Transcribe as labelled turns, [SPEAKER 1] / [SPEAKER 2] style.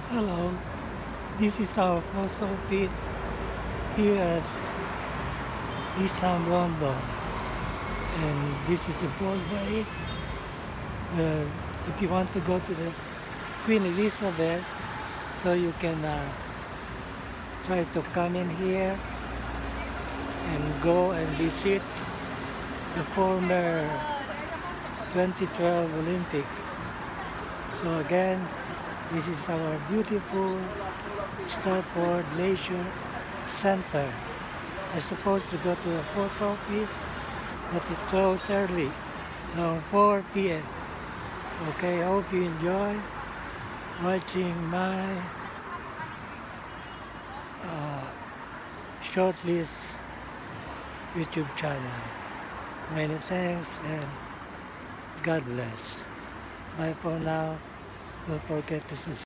[SPEAKER 1] Hello, this is our post office here at East Ham, London, and this is the Broadway. If you want to go to the Queen Elizabeth, so you can try to come in here and go and visit the former 2012 Olympic. So again, this is our beautiful Stratford Leisure Center. I'm supposed to go to the post office, but it closed early, around 4 p.m. Okay, I hope you enjoy watching my shortlist YouTube channel. Many thanks and God bless. Bye for now. Don't forget to subscribe.